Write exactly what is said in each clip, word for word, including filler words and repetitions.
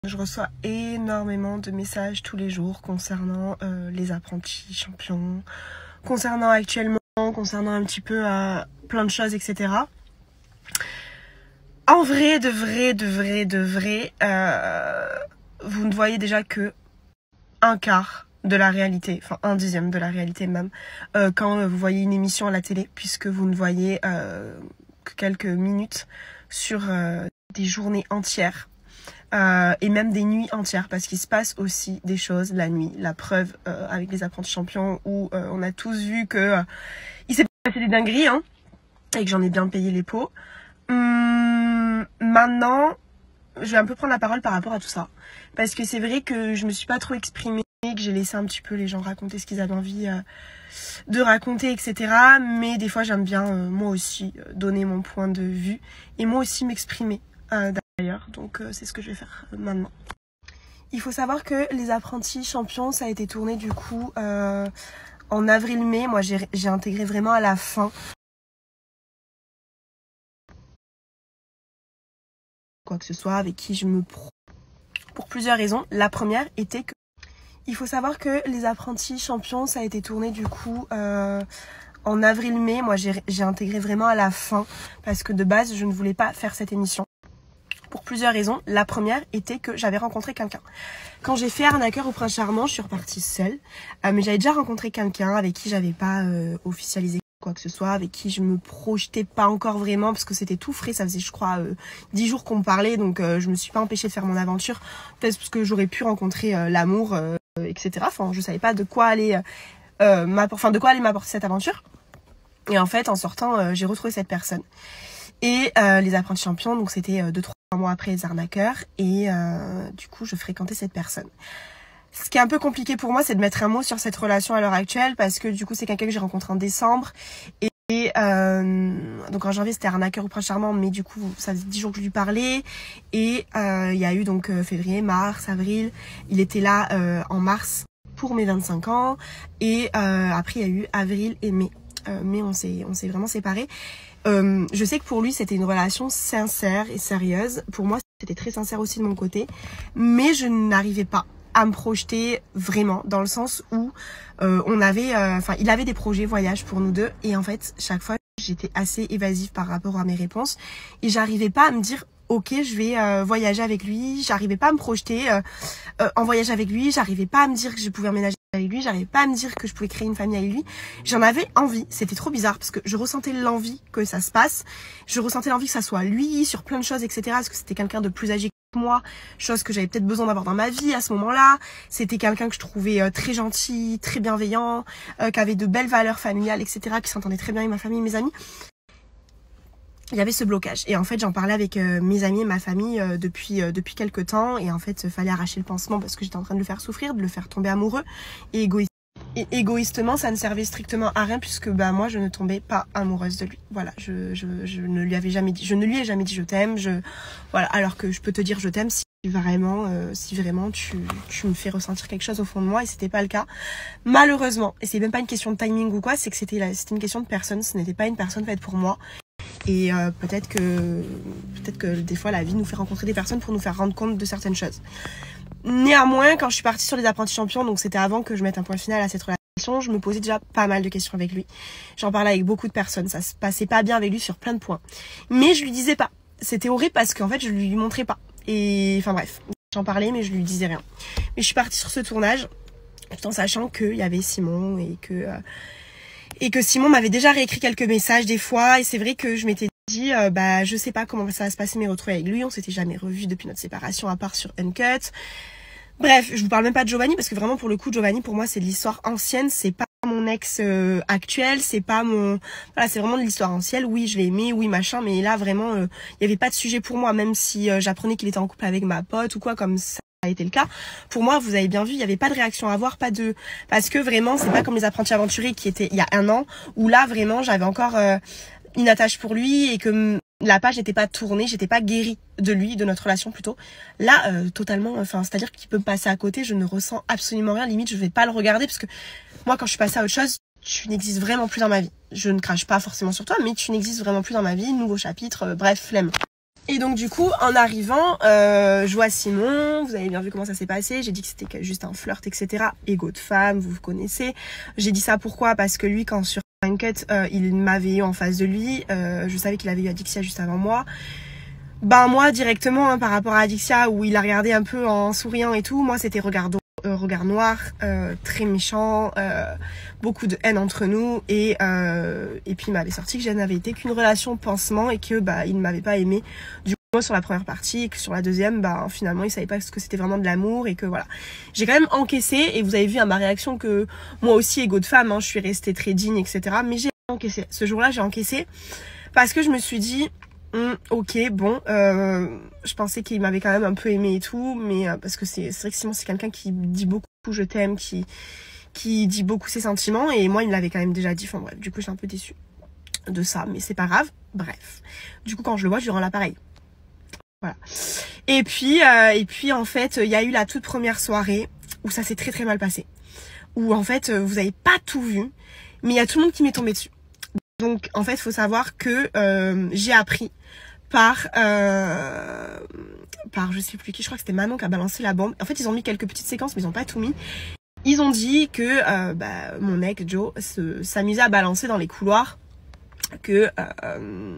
Je reçois énormément de messages tous les jours concernant euh, les apprentis champions, concernant actuellement, concernant un petit peu euh, plein de choses, et cetera. En vrai, de vrai, de vrai, de vrai, euh, vous ne voyez déjà que un quart de la réalité, enfin un dixième de la réalité même, euh, quand vous voyez une émission à la télé, puisque vous ne voyez euh, que quelques minutes sur euh, des journées entières. Euh, et même des nuits entières, parce qu'il se passe aussi des choses la nuit. La preuve euh, avec les apprentis champions où euh, on a tous vu que euh, il s'est passé des dingueries, hein, et que j'en ai bien payé les pots. Hum, maintenant, je vais un peu prendre la parole par rapport à tout ça, parce que c'est vrai que je me suis pas trop exprimée, que j'ai laissé un petit peu les gens raconter ce qu'ils avaient envie euh, de raconter, et cetera. Mais des fois, j'aime bien euh, moi aussi euh, donner mon point de vue et moi aussi m'exprimer. Euh, D'ailleurs, donc euh, c'est ce que je vais faire euh, maintenant. Il faut savoir que les apprentis champions, ça a été tourné du coup euh, en avril-mai. Moi, j'ai intégré vraiment à la fin. Quoi que ce soit, avec qui je me pro. Pour plusieurs raisons. La première était que... Il faut savoir que les apprentis champions, ça a été tourné du coup... Euh, en avril-mai. Moi, j'ai intégré vraiment à la fin. Parce que de base, je ne voulais pas faire cette émission. Pour plusieurs raisons. La première était que j'avais rencontré quelqu'un. Quand j'ai fait Arnaqueur au Prince Charmant, je suis repartie seule. Euh, mais j'avais déjà rencontré quelqu'un avec qui j'avais pas euh, officialisé quoi que ce soit, avec qui je me projetais pas encore vraiment, parce que c'était tout frais. Ça faisait, je crois, euh, dix jours qu'on me parlait, donc euh, je me suis pas empêchée de faire mon aventure. Peut-être parce que j'aurais pu rencontrer euh, l'amour, euh, et cetera. Enfin, je savais pas de quoi aller, euh, m'apporter, enfin, de quoi aller m'apporter cette aventure. Et en fait, en sortant, euh, j'ai retrouvé cette personne. Et euh, les apprentis champions, donc c'était euh, deux trois mois après les arnaqueurs, et euh, du coup je fréquentais cette personne. Ce qui est un peu compliqué pour moi, c'est de mettre un mot sur cette relation à l'heure actuelle, parce que du coup c'est quelqu'un que j'ai rencontré en décembre, et, et euh, donc en janvier c'était Arnaqueur au Prince Charmant, mais du coup ça faisait dix jours que je lui parlais, et euh, il y a eu donc euh, février, mars, avril, il était là euh, en mars pour mes vingt-cinq ans, et euh, après il y a eu avril et mai, euh, mai on s'est on s'est vraiment séparés. Euh, je sais que pour lui c'était une relation sincère et sérieuse. Pour moi c'était très sincère aussi de mon côté, mais je n'arrivais pas à me projeter vraiment, dans le sens où euh, on avait, enfin euh, il avait des projets voyage pour nous deux, et en fait chaque fois j'étais assez évasive par rapport à mes réponses, et j'arrivais pas à me dire ok je vais euh, voyager avec lui. J'arrivais pas à me projeter euh, euh, en voyage avec lui, j'arrivais pas à me dire que je pouvais emménager avec lui, j'arrivais pas à me dire que je pouvais créer une famille avec lui. J'en avais envie, c'était trop bizarre, parce que je ressentais l'envie que ça se passe, je ressentais l'envie que ça soit lui sur plein de choses, et cetera. Parce que c'était quelqu'un de plus âgé que moi, chose que j'avais peut-être besoin d'avoir dans ma vie à ce moment-là. C'était quelqu'un que je trouvais euh, très gentil, très bienveillant, euh, qui avait de belles valeurs familiales, et cetera, qui s'entendait très bien avec ma famille et mes amis. Il y avait ce blocage, et en fait j'en parlais avec euh, mes amis et ma famille euh, depuis euh, depuis quelques temps, et en fait il fallait arracher le pansement parce que j'étais en train de le faire souffrir, de le faire tomber amoureux, et, égoïste. et égoïstement ça ne servait strictement à rien, puisque bah moi je ne tombais pas amoureuse de lui. Voilà, je, je, je ne lui avais jamais dit, je ne lui ai jamais dit je t'aime, je voilà, alors que je peux te dire je t'aime si vraiment euh, si vraiment tu, tu me fais ressentir quelque chose au fond de moi, et c'était pas le cas malheureusement. Et c'est même pas une question de timing ou quoi, c'est que c'était c'était une question de personne, ce n'était pas une personne faite pour moi. Et euh, peut-être que peut-être que des fois la vie nous fait rencontrer des personnes pour nous faire rendre compte de certaines choses. Néanmoins, quand je suis partie sur les apprentis champions, donc c'était avant que je mette un point final à cette relation, je me posais déjà pas mal de questions avec lui. J'en parlais avec beaucoup de personnes, ça se passait pas bien avec lui sur plein de points. Mais je lui disais pas. C'était horrible parce qu'en fait je lui montrais pas. Et enfin bref, j'en parlais mais je lui disais rien. Mais je suis partie sur ce tournage tout en sachant qu'il y avait Simon, et que... Euh, Et que Simon m'avait déjà réécrit quelques messages des fois, et c'est vrai que je m'étais dit, euh, bah je sais pas comment ça va se passer, mais retrouver avec lui, on s'était jamais revus depuis notre séparation, à part sur Uncut. Bref, je vous parle même pas de Giovanni, parce que vraiment pour le coup Giovanni pour moi c'est de l'histoire ancienne, c'est pas mon ex euh, actuel, c'est pas mon... Voilà, c'est vraiment de l'histoire ancienne. Oui je l'ai aimé, oui machin, mais là vraiment il euh, y avait pas de sujet pour moi, même si euh, j'apprenais qu'il était en couple avec ma pote ou quoi, comme ça a été le cas. Pour moi, vous avez bien vu, il n'y avait pas de réaction à avoir, pas de... Parce que vraiment, c'est pas comme les apprentis aventuriers qui étaient il y a un an, où là, vraiment, j'avais encore euh, une attache pour lui, et que la page n'était pas tournée, j'étais pas guérie de lui, de notre relation plutôt. Là, euh, totalement, enfin, c'est-à-dire qu'il peut me passer à côté, je ne ressens absolument rien, limite, je vais pas le regarder, parce que moi, quand je suis passée à autre chose, tu n'existes vraiment plus dans ma vie. Je ne crache pas forcément sur toi, mais tu n'existes vraiment plus dans ma vie, nouveau chapitre, euh, bref, flemme. Et donc du coup, en arrivant, euh, je vois Simon, vous avez bien vu comment ça s'est passé, j'ai dit que c'était juste un flirt, et cetera. Ego de femme, vous vous connaissez. J'ai dit ça pourquoi? Parce que lui, quand sur Uncut, euh, il m'avait eu en face de lui, euh, je savais qu'il avait eu Adixia juste avant moi. Ben moi, directement, hein, par rapport à Adixia, où il a regardé un peu en souriant et tout, moi c'était regard, euh, regard noir, euh, très méchant, euh, beaucoup de haine entre nous, et, euh, et puis il m'avait sorti que je n'avais été qu'une relation pansement et que bah il ne m'avait pas aimé. Du coup, sur la première partie, et que sur la deuxième, bah finalement il savait pas ce que c'était vraiment de l'amour, et que voilà. J'ai quand même encaissé, et vous avez vu à ma réaction que moi aussi, ego de femme, hein, je suis restée très digne, et cetera. Mais j'ai encaissé. Ce jour-là, j'ai encaissé parce que je me suis dit, Hum, ok, bon, euh, je pensais qu'il m'avait quand même un peu aimé et tout, mais euh, parce que c'est vrai que Simon c'est quelqu'un qui dit beaucoup je t'aime, qui qui dit beaucoup ses sentiments, et moi il me l'avait quand même déjà dit. Enfin bref, du coup je suis un peu déçue de ça, mais c'est pas grave. Bref, du coup quand je le vois, je lui rends l'appareil. Voilà. Et puis euh, et puis en fait, il y a eu la toute première soirée où ça s'est très très mal passé, où en fait vous avez pas tout vu, mais il y a tout le monde qui m'est tombé dessus. Donc en fait, il faut savoir que euh, j'ai appris par euh, par je sais plus qui, je crois que c'était Manon qui a balancé la bombe. En fait, ils ont mis quelques petites séquences, mais ils ont pas tout mis. Ils ont dit que euh, bah, mon mec Joe s'amusait à balancer dans les couloirs que euh,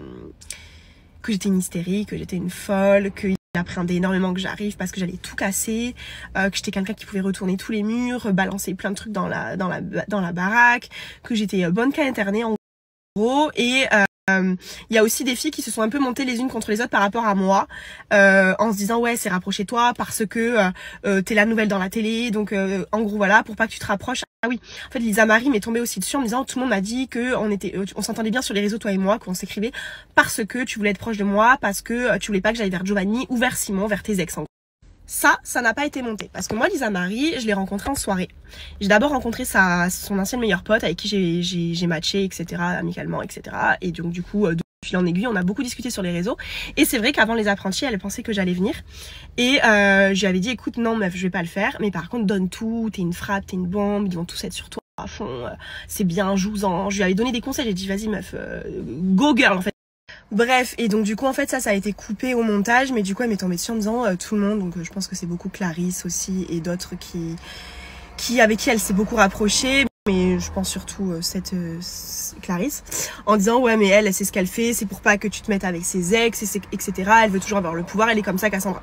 que j'étais une hystérique, que j'étais une folle, qu'il appréhendait énormément que j'arrive parce que j'allais tout casser, euh, que j'étais quelqu'un qui pouvait retourner tous les murs, balancer plein de trucs dans la dans la dans la baraque, que j'étais bonne qu'à interner en gros. Et euh, il y a aussi des filles qui se sont un peu montées les unes contre les autres par rapport à moi, euh, en se disant ouais c'est rapproché toi parce que euh, euh, t'es la nouvelle dans la télé, donc euh, en gros voilà, pour pas que tu te rapproches. Ah oui, en fait Lisa Marie m'est tombée aussi dessus en me disant tout le monde m'a dit que on était, on s'entendait bien sur les réseaux toi et moi, qu'on s'écrivait parce que tu voulais être proche de moi, parce que tu voulais pas que j'aille vers Giovanni ou vers Simon, vers tes ex en gros. Ça, ça n'a pas été monté. Parce que moi, Lisa Marie, je l'ai rencontrée en soirée. J'ai d'abord rencontré sa, son ancienne meilleure pote avec qui j'ai matché, et cetera, amicalement, et cetera. Et donc, du coup, de fil en aiguille, on a beaucoup discuté sur les réseaux. Et c'est vrai qu'avant les apprentis, elle pensait que j'allais venir. Et euh, je lui avais dit, écoute, non, meuf, je vais pas le faire. Mais par contre, donne tout, t'es une frappe, t'es une bombe, ils vont tous être sur toi à fond. C'est bien, joue-en. Je lui avais donné des conseils, j'ai dit, vas-y, meuf, euh, go girl, en fait. Bref, et donc du coup en fait ça ça a été coupé au montage, mais du coup elle m'est tombée dessus en disant euh, tout le monde, donc euh, je pense que c'est beaucoup Clarisse aussi et d'autres qui, qui avec qui elle s'est beaucoup rapprochée, mais je pense surtout euh, cette euh, Clarisse, en disant ouais mais elle, elle sait ce qu'elle fait, c'est pour pas que tu te mettes avec ses ex, et cetera. Elle veut toujours avoir le pouvoir, elle est comme ça Cassandra.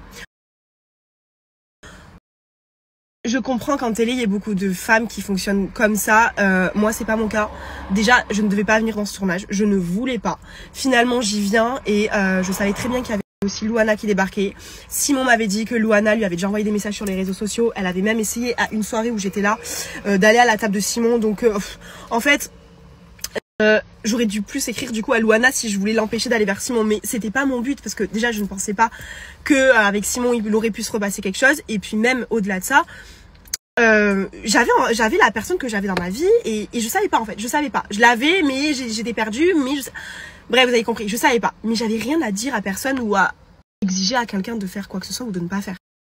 Je comprends qu'en télé, il y a beaucoup de femmes qui fonctionnent comme ça. Euh, moi, c'est pas mon cas. Déjà, je ne devais pas venir dans ce tournage. Je ne voulais pas. Finalement, j'y viens et euh, je savais très bien qu'il y avait aussi Louana qui débarquait. Simon m'avait dit que Louana lui avait déjà envoyé des messages sur les réseaux sociaux. Elle avait même essayé à une soirée où j'étais là euh, d'aller à la table de Simon. Donc, euh, en fait... Euh, j'aurais dû plus écrire du coup à Louana si je voulais l'empêcher d'aller vers Simon, mais c'était pas mon but parce que déjà je ne pensais pas que euh, avec Simon il aurait pu se repasser quelque chose, et puis même au-delà de ça euh, j'avais j'avais la personne que j'avais dans ma vie et, et je savais pas en fait, je savais pas, je l'avais mais j'étais perdue, mais je... bref vous avez compris, je savais pas, mais j'avais rien à dire à personne ou à exiger à quelqu'un de faire quoi que ce soit ou de ne pas faire.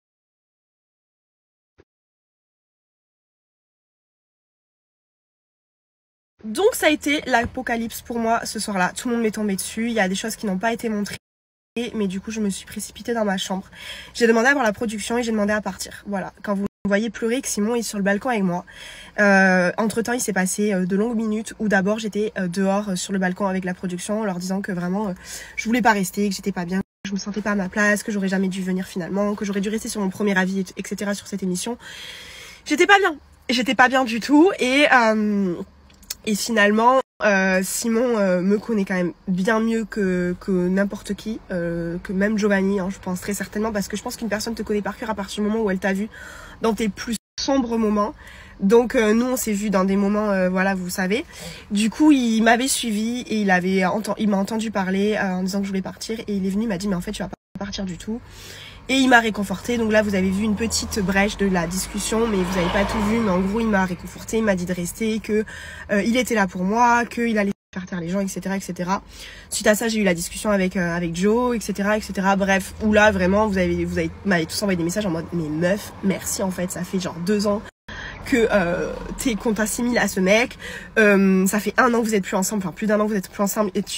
Donc ça a été l'apocalypse pour moi ce soir-là. Tout le monde m'est tombé dessus, il y a des choses qui n'ont pas été montrées. Mais du coup je me suis précipitée dans ma chambre. J'ai demandé à voir la production et j'ai demandé à partir. Voilà, quand vous me voyez pleurer, que Simon est sur le balcon avec moi. Euh, entre temps il s'est passé euh, de longues minutes où d'abord j'étais euh, dehors euh, sur le balcon avec la production, leur disant que vraiment euh, je voulais pas rester, que j'étais pas bien, que je me sentais pas à ma place, que j'aurais jamais dû venir finalement, que j'aurais dû rester sur mon premier avis, et cetera sur cette émission. J'étais pas bien, j'étais pas bien du tout et... Euh, Et finalement, euh, Simon euh, me connaît quand même bien mieux que, que n'importe qui, euh, que même Giovanni, hein, je pense très certainement, parce que je pense qu'une personne te connaît par cœur à partir du moment où elle t'a vu dans tes plus sombres moments. Donc euh, nous, on s'est vu dans des moments, euh, voilà, vous savez. Du coup, il m'avait suivi et il avait il m'a entendu parler euh, en disant que je voulais partir, et il est venu, il m'a dit mais en fait tu vas pas partir du tout. Et il m'a réconforté. Donc là vous avez vu une petite brèche de la discussion, mais vous n'avez pas tout vu, mais en gros il m'a réconforté, il m'a dit de rester, que euh, il était là pour moi, qu'il allait faire taire les gens, etc, etc. Suite à ça j'ai eu la discussion avec euh, avec Joe, etc, etc. Bref, où là vraiment vous avez vous avez m'avez tous envoyé des messages en mode mais meuf merci, en fait ça fait genre deux ans que euh, t'es qu'on t'assimile à ce mec, euh, ça fait un an que vous êtes plus ensemble, enfin plus d'un an que vous êtes plus ensemble, et tu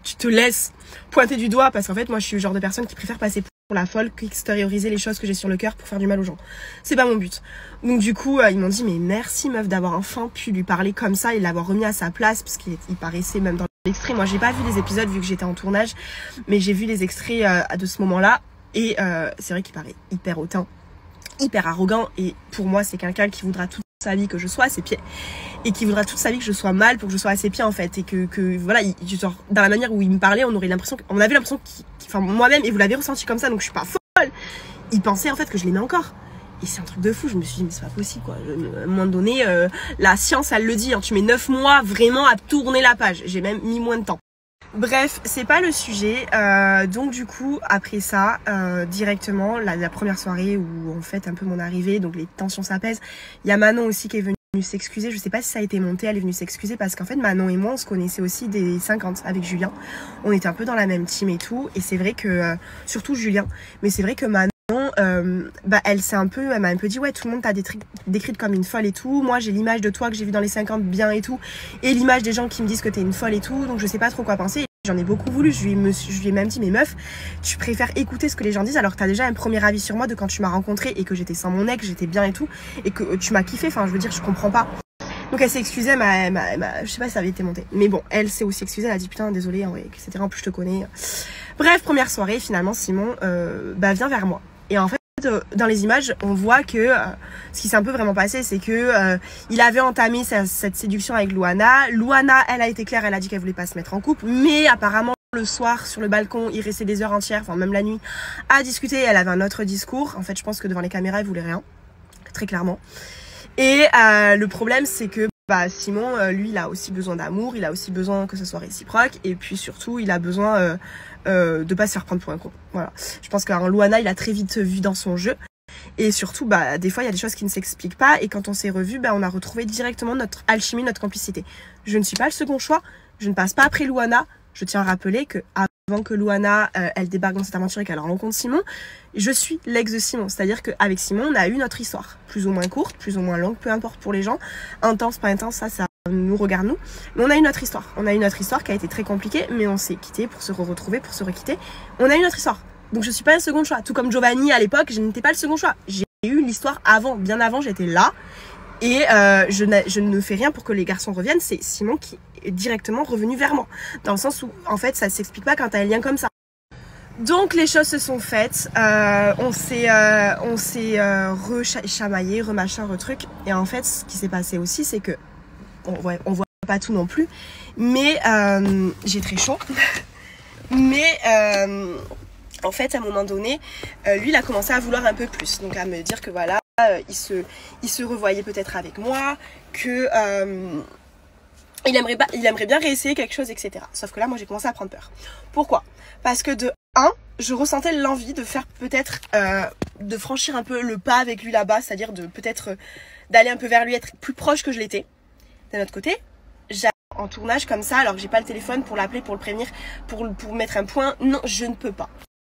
tu te laisses pointer du doigt parce qu'en fait moi je suis le genre de personne qui préfère passer pour la folle qu'extérioriser les choses que j'ai sur le cœur pour faire du mal aux gens. C'est pas mon but. Donc du coup euh, ils m'ont dit mais merci meuf d'avoir enfin pu lui parler comme ça et l'avoir remis à sa place parce qu'il il paraissait même dans l'extrait. Moi j'ai pas vu les épisodes vu que j'étais en tournage, mais j'ai vu les extraits euh, de ce moment-là et euh, c'est vrai qu'il paraît hyper hautain, hyper arrogant et pour moi c'est quelqu'un qui voudra toute sa vie que je sois à ses pieds et qui voudra toute sa vie que je sois mal pour que je sois à ses pieds en fait et que, que voilà il, genre, dans la manière où il me parlait on aurait l'impression on avait l'impression qu'il, enfin moi-même et vous l'avez ressenti comme ça donc je suis pas folle, il pensait en fait que je l'aimais encore et c'est un truc de fou. Je me suis dit mais c'est pas possible quoi. Je, à un moment donné euh, la science elle le dit hein, tu mets neuf mois vraiment à tourner la page, j'ai même mis moins de temps. Bref, c'est pas le sujet. Euh, donc du coup, après ça, euh, directement, la, la première soirée où on fête un peu mon arrivée, donc les tensions s'apaisent. Il y a Manon aussi qui est venue s'excuser. Je sais pas si ça a été monté, elle est venue s'excuser parce qu'en fait Manon et moi, on se connaissait aussi des cinquante avec Julien. On était un peu dans la même team et tout. Et c'est vrai que, euh, surtout Julien, mais c'est vrai que Manon, Euh, bah elle s'est un peu, elle m'a un peu dit ouais tout le monde t'a décrite comme une folle et tout, moi j'ai l'image de toi que j'ai vu dans les cinquante bien et tout et l'image des gens qui me disent que t'es une folle et tout donc je sais pas trop quoi penser. J'en ai beaucoup voulu, je lui, me, je lui ai même dit mais meuf tu préfères écouter ce que les gens disent alors que t'as déjà un premier avis sur moi de quand tu m'as rencontré et que j'étais sans mon ex, j'étais bien et tout et que tu m'as kiffé, enfin je veux dire je comprends pas. Donc elle s'est excusée, elle m'a, elle m'a, elle m'a, je sais pas si ça avait été monté. Mais bon, elle s'est aussi excusée, elle a dit putain désolée, et cetera. En plus je te connais. Bref, première soirée, finalement Simon euh, bah, vient vers moi. Et en fait, dans les images, on voit que euh, ce qui s'est un peu vraiment passé, c'est que euh, il avait entamé sa, cette séduction avec Louana. Louana, elle a été claire, elle a dit qu'elle voulait pas se mettre en couple. Mais apparemment, le soir, sur le balcon, il restait des heures entières, enfin même la nuit, à discuter. Elle avait un autre discours. En fait, je pense que devant les caméras, elle voulait rien. Très clairement. Et euh, le problème, c'est que bah, Simon, euh, lui, il a aussi besoin d'amour, il a aussi besoin que ce soit réciproque, et puis surtout, il a besoin euh, euh, de pas se faire prendre pour un con. Voilà. Je pense qu'en Louana, il a très vite vu dans son jeu, et surtout, bah, des fois, il y a des choses qui ne s'expliquent pas, et quand on s'est revus, bah, on a retrouvé directement notre alchimie, notre complicité. Je ne suis pas le second choix, je ne passe pas après Louana. Je tiens à rappeler que avant que Louana, euh, elle débarque dans cette aventure et qu'elle rencontre Simon, je suis l'ex de Simon. C'est-à-dire qu'avec Simon, on a eu notre histoire. Plus ou moins courte, plus ou moins longue, peu importe pour les gens. Intense, pas intense, ça, ça nous regarde nous. Mais on a eu notre histoire. On a eu notre histoire qui a été très compliquée, mais on s'est quitté pour se retrouver, pour se requitter. On a eu notre histoire. Donc je suis pas le second choix. Tout comme Giovanni à l'époque, je n'étais pas le second choix. J'ai eu l'histoire avant, bien avant, j'étais là. Et euh, je, je ne fais rien pour que les garçons reviennent. C'est Simon qui est directement revenu vers moi. Dans le sens où, en fait, ça ne s'explique pas quand t'as un lien comme ça. Donc, les choses se sont faites. Euh, on s'est euh, on s'est euh, rechamaillé, remachin, retruc. Et en fait, ce qui s'est passé aussi, c'est que... On voit, on voit pas tout non plus. Mais euh, j'ai très chaud. Mais... Euh, en fait, à un moment donné, euh, lui, il a commencé à vouloir un peu plus. Donc, à me dire que voilà... Euh, il, se, il se revoyait peut-être avec moi, que euh, il, aimerait pas, il aimerait bien réessayer quelque chose, et cetera. Sauf que là, moi, j'ai commencé à prendre peur. Pourquoi? Parce que de un, je ressentais l'envie de faire peut-être, euh, de franchir un peu le pas avec lui là-bas, c'est-à-dire de peut-être euh, d'aller un peu vers lui, être plus proche que je l'étais. D'un autre côté, j'allais en tournage comme ça, alors que j'ai pas le téléphone pour l'appeler, pour le prévenir, pour, pour mettre un point. Non, je ne peux pas.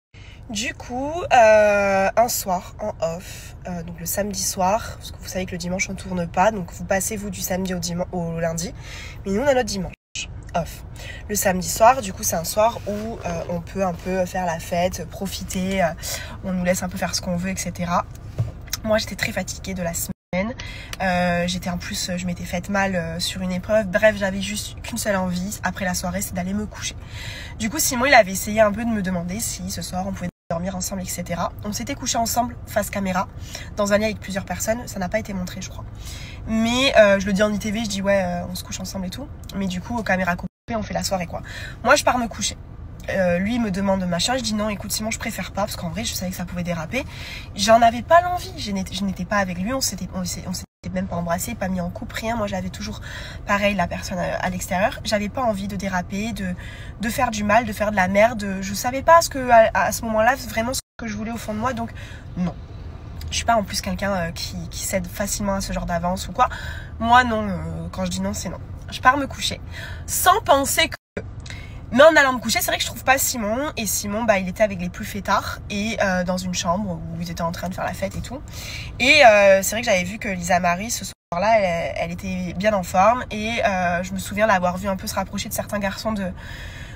Du coup, euh, un soir en off, euh, donc le samedi soir, parce que vous savez que le dimanche on tourne pas, donc vous passez vous du samedi au, dimanche, au lundi, mais nous on a notre dimanche off. Le samedi soir, du coup c'est un soir où euh, on peut un peu faire la fête, profiter, euh, on nous laisse un peu faire ce qu'on veut, et cetera. Moi j'étais très fatiguée de la semaine, euh, j'étais en plus, je m'étais faite mal euh, sur une épreuve, bref j'avais juste qu'une seule envie après la soirée, c'est d'aller me coucher. Du coup Simon il avait essayé un peu de me demander si ce soir on pouvait dormir ensemble, et cetera. On s'était couché ensemble face caméra dans un lit avec plusieurs personnes, ça n'a pas été montré je crois. Mais euh, je le dis en I T V, je dis ouais euh, on se couche ensemble et tout. Mais du coup aux caméras coupées on fait la soirée quoi. Moi je pars me coucher. Euh, lui il me demande machin, je dis non écoute Simon je préfère pas parce qu'en vrai je savais que ça pouvait déraper. J'en avais pas l'envie, je n'étais pas avec lui, on s'était on s'était même pas embrassé, pas mis en couple, rien. Moi j'avais toujours pareil la personne à, à l'extérieur. J'avais pas envie de déraper, de, de faire du mal, de faire de la merde. Je savais pas ce que à, à ce moment-là vraiment ce que je voulais au fond de moi, donc non. Je suis pas en plus quelqu'un euh, qui, qui cède facilement à ce genre d'avance ou quoi. Moi non, euh, quand je dis non c'est non. Je pars me coucher sans penser que... Mais en allant me coucher, c'est vrai que je trouve pas Simon. Et Simon, bah, il était avec les plus fêtards et euh, dans une chambre où ils étaient en train de faire la fête et tout. Et euh, c'est vrai que j'avais vu que Lisa Marie, ce soir-là, elle, elle était bien en forme. Et euh, je me souviens l'avoir vu un peu se rapprocher de certains garçons de,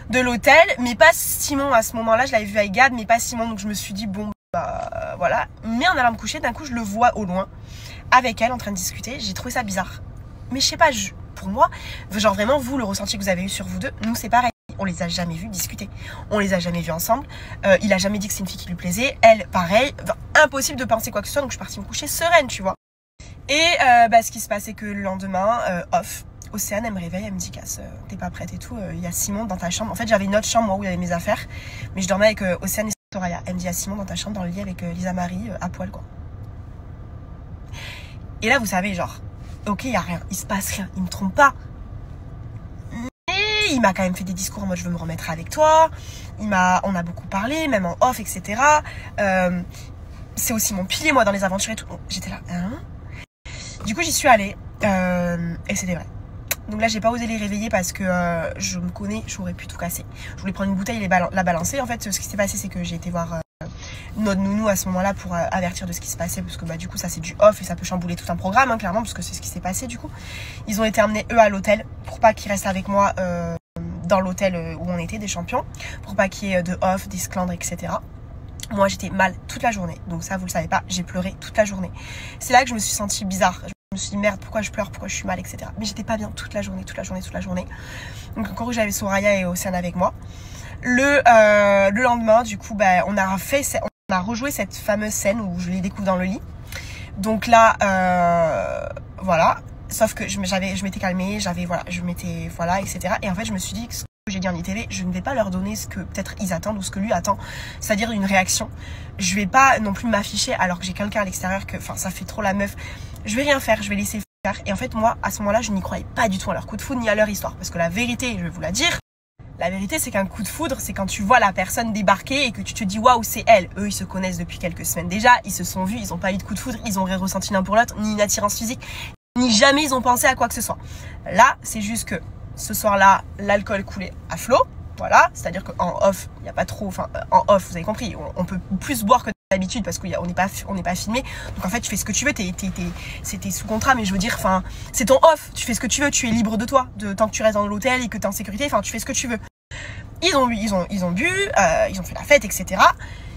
de l'hôtel, mais pas Simon à ce moment-là, je l'avais vu avec Gad, mais pas Simon, donc je me suis dit bon, bah euh, voilà. Mais en allant me coucher, d'un coup je le vois au loin, avec elle en train de discuter, j'ai trouvé ça bizarre. Mais je sais pas, je, pour moi, genre vraiment vous, le ressenti que vous avez eu sur vous deux, nous c'est pareil. On les a jamais vus discuter, on les a jamais vus ensemble, euh, il a jamais dit que c'est une fille qui lui plaisait, elle pareil, enfin, impossible de penser quoi que ce soit, donc je suis partie me coucher sereine, tu vois. Et euh, bah, ce qui se passe, c'est que le lendemain, euh, off, Océane, elle me réveille, elle me dit Cass, euh, t'es pas prête et tout, il euh, y a Simon dans ta chambre. En fait, j'avais une autre chambre moi, où il y avait mes affaires, mais je dormais avec euh, Océane et Soraya. Elle me dit, il y a Simon dans ta chambre, dans le lit avec euh, Lisa Marie, euh, à poil quoi. Et là, vous savez, genre, ok, il y a rien, il se passe rien, il me trompe pas. Mais il m'a quand même fait des discours en mode je veux me remettre avec toi. Il m'a, on a beaucoup parlé, même en off, et cetera. Euh, c'est aussi mon pilier, moi, dans les aventures et tout. J'étais là, hein. Du coup, j'y suis allée, euh, et c'était vrai. Donc là, j'ai pas osé les réveiller parce que euh, je me connais, j'aurais pu tout casser. Je voulais prendre une bouteille et la balancer. En fait, ce qui s'est passé, c'est que j'ai été voir euh, notre nounou à ce moment-là pour euh, avertir de ce qui se passait. Parce que bah, du coup, ça c'est du off et ça peut chambouler tout un programme, hein, clairement, parce que c'est ce qui s'est passé du coup. Ils ont été emmenés, eux, à l'hôtel pour pas qu'ils restent avec moi euh, dans l'hôtel où on était, des champions. Pour pas qu'il y ait de off, d'esclandre, et cetera. Moi, j'étais mal toute la journée. Donc ça, vous le savez pas, j'ai pleuré toute la journée. C'est là que je me suis sentie bizarre. Je me suis dit merde, pourquoi je pleure, pourquoi je suis mal, et cetera. Mais j'étais pas bien toute la journée, toute la journée, toute la journée. Donc encore j'avais Soraya et Océane avec moi. Le, euh, le lendemain, du coup, bah, on a fait, on a rejoué cette fameuse scène où je les découvre dans le lit. Donc là, euh, voilà. Sauf que je j'avais, je m'étais calmée, j'avais, voilà, je m'étais, voilà, et cetera. Et en fait, je me suis dit que ce que j'ai dit en I T V, je ne vais pas leur donner ce que peut-être ils attendent ou ce que lui attend, c'est-à-dire une réaction. Je vais pas non plus m'afficher alors que j'ai quelqu'un à l'extérieur que, enfin, ça fait trop la meuf. Je vais rien faire, je vais laisser faire. Et en fait, moi, à ce moment-là, je n'y croyais pas du tout à leur coup de foudre ni à leur histoire. Parce que la vérité, je vais vous la dire, la vérité, c'est qu'un coup de foudre, c'est quand tu vois la personne débarquer et que tu te dis waouh, c'est elle. Eux, ils se connaissent depuis quelques semaines déjà, ils se sont vus, ils n'ont pas eu de coup de foudre, ils ont rien ressenti l'un pour l'autre, ni une attirance physique, ni jamais ils ont pensé à quoi que ce soit. Là, c'est juste que ce soir-là, l'alcool coulait à flot. Voilà, c'est-à-dire qu'en off, il n'y a pas trop, enfin, en off, vous avez compris, on, on peut plus boire que d'habitude parce qu'on n'est pas, on n'est pas filmé. Donc en fait, tu fais ce que tu veux, t'es, t'es, t'es, c'était sous contrat, mais je veux dire, enfin, c'est ton off, tu fais ce que tu veux, tu es libre de toi, de, tant que tu restes dans l'hôtel et que tu es en sécurité, enfin, tu fais ce que tu veux. Ils ont, ils ont, ils ont bu, euh, ils ont fait la fête, et cetera.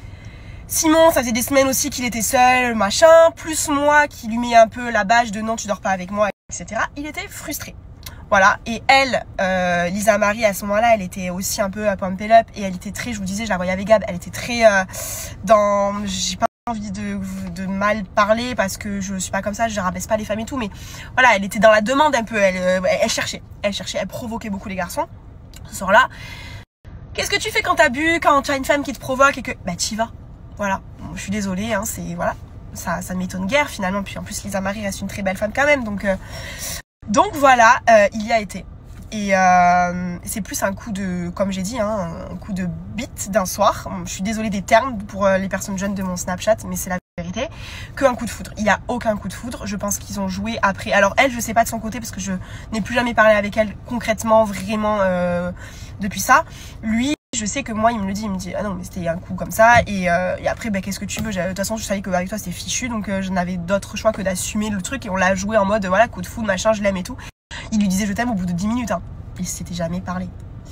Simon, ça faisait des semaines aussi qu'il était seul, machin, plus moi qui lui mets un peu la bâche de non, tu dors pas avec moi, et cetera. Il était frustré. Voilà, et elle, euh, Lisa Marie, à ce moment-là, elle était aussi un peu à pump it up et elle était très, je vous disais, je la voyais avec Gab, elle était très euh, dans, j'ai pas envie de, de mal parler parce que je suis pas comme ça, je rabaisse pas les femmes et tout, mais voilà, elle était dans la demande un peu, elle, elle, elle cherchait, elle cherchait, elle provoquait beaucoup les garçons. Ce soir-là, qu'est-ce que tu fais quand t'as bu, quand tu as une femme qui te provoque et que, bah t'y vas, voilà, bon, je suis désolée, hein, c'est, voilà, ça, ça ne m'étonne guère finalement, puis en plus Lisa Marie reste une très belle femme quand même, donc... Euh, Donc voilà, euh, il y a été. Et euh, c'est plus un coup de, comme j'ai dit, hein, un coup de bite d'un soir. Je suis désolée des termes pour les personnes jeunes de mon Snapchat, mais c'est la vérité. Qu'un coup de foudre. Il n'y a aucun coup de foudre. Je pense qu'ils ont joué après. Alors elle, je sais pas de son côté parce que je n'ai plus jamais parlé avec elle concrètement, vraiment euh, depuis ça. Lui, je sais que moi, il me le dit, il me dit ah non mais c'était un coup comme ça et, euh, et après bah, qu'est-ce que tu veux, de toute façon je savais qu'avec toi c'était fichu donc euh, je n'avais d'autre choix que d'assumer le truc et on l'a joué en mode voilà coup de foudre machin je l'aime et tout. Il lui disait je t'aime au bout de dix minutes hein. Il s'était jamais parlé.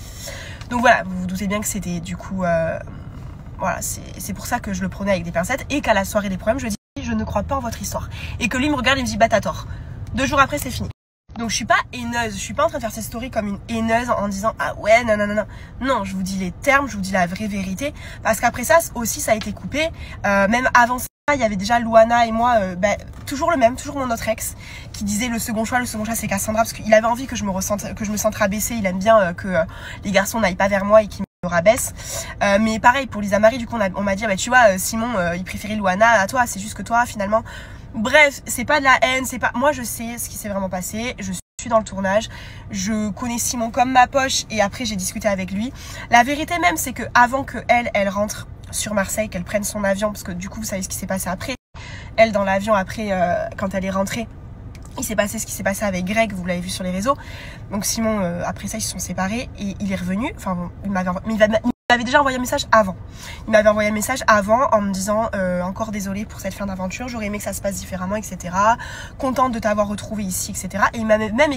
Donc voilà, vous vous doutez bien que c'était du coup euh, voilà, c'est pour ça que je le prenais avec des pincettes et qu'à la soirée des problèmes je dis je ne crois pas en votre histoire et que lui me regarde et me dit bah t'as tort. Deux jours après c'est fini. Donc je suis pas haineuse, je suis pas en train de faire cette story comme une haineuse en disant ah ouais non non non non non, je vous dis les termes, je vous dis la vraie vérité parce qu'après ça aussi ça a été coupé, euh, même avant ça il y avait déjà Luana et moi euh, bah, toujours le même, toujours mon autre ex qui disait le second choix, le second choix c'est Cassandra parce qu'il avait envie que je me ressente, que je me sente rabaissée, il aime bien euh, que euh, les garçons n'aillent pas vers moi et qu'ils me rabaissent, euh, mais pareil pour Lisa Marie du coup on m'a dit bah tu vois euh, Simon euh, il préférait Luana à toi, c'est juste que toi finalement. Bref, c'est pas de la haine, c'est pas. Moi, je sais ce qui s'est vraiment passé. Je suis dans le tournage. Je connais Simon comme ma poche et après j'ai discuté avec lui. La vérité même, c'est que avant que elle, elle rentre sur Marseille, qu'elle prenne son avion, parce que du coup, vous savez ce qui s'est passé après. Elle dans l'avion après, euh, quand elle est rentrée, il s'est passé ce qui s'est passé avec Greg. Vous l'avez vu sur les réseaux. Donc Simon, euh, après ça, ils se sont séparés et il est revenu. Enfin, bon, il m'avait, il m'avait déjà envoyé un message avant. Il m'avait envoyé un message avant en me disant euh, encore désolé pour cette fin d'aventure, j'aurais aimé que ça se passe différemment, et cetera. Contente de t'avoir retrouvé ici, et cetera. Et il m'avait même écrit quand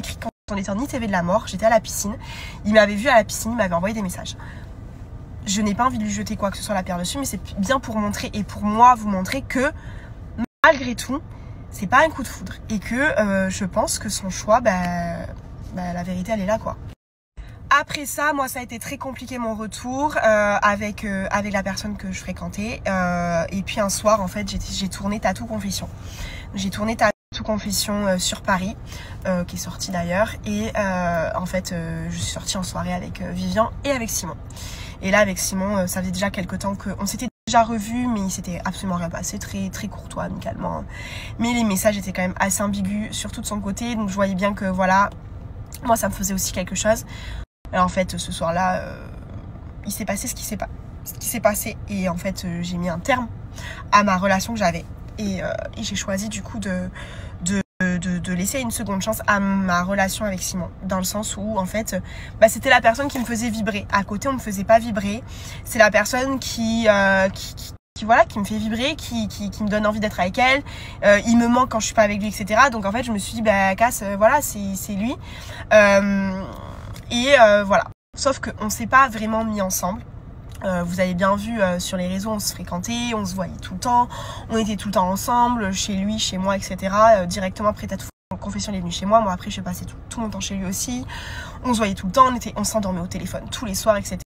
On était en I T V de la mort, j'étais à la piscine. Il m'avait vu à la piscine, il m'avait envoyé des messages. Je n'ai pas envie de lui jeter quoi que ce soit la pierre dessus, mais c'est bien pour montrer et pour moi vous montrer que malgré tout, c'est pas un coup de foudre et que euh, je pense que son choix, bah, bah, la vérité elle est là quoi. Après ça, moi ça a été très compliqué mon retour euh, avec, euh, avec la personne que je fréquentais euh, et puis un soir en fait j'ai tourné Tattoo Confession. J'ai tourné Tattoo Confession euh, sur Paris, euh, qui est sorti d'ailleurs et euh, en fait euh, je suis sortie en soirée avec euh, Vivian et avec Simon. Et là avec Simon, euh, ça faisait déjà quelques temps qu'on s'était déjà revus, mais il s'était absolument rien passé, très très courtois amicalement. Mais les messages étaient quand même assez ambigus, surtout de son côté, donc je voyais bien que voilà, moi ça me faisait aussi quelque chose. Alors en fait ce soir-là, euh, il s'est passé ce qui s'est pas, ce qui s'est passé et en fait euh, j'ai mis un terme à ma relation que j'avais et, euh, et j'ai choisi du coup de, de De, de laisser une seconde chance à ma relation avec Simon, dans le sens où en fait bah, c'était la personne qui me faisait vibrer. À côté on me faisait pas vibrer, c'est la personne qui, euh, qui, qui, qui voilà qui me fait vibrer, qui, qui, qui me donne envie d'être avec elle. Euh, il me manque quand je suis pas avec lui, etc. Donc en fait je me suis dit bah casse, euh, voilà c'est lui euh, et euh, voilà, sauf qu'on s'est pas vraiment mis ensemble. Euh, vous avez bien vu euh, sur les réseaux, on se fréquentait, on se voyait tout le temps, on était tout le temps ensemble, chez lui, chez moi, et cetera. Euh, directement après Tattoo Confession, il est venu chez moi, moi après je passais tout, tout mon temps chez lui aussi, on se voyait tout le temps, on, était, on s'endormait au téléphone tous les soirs, et cetera.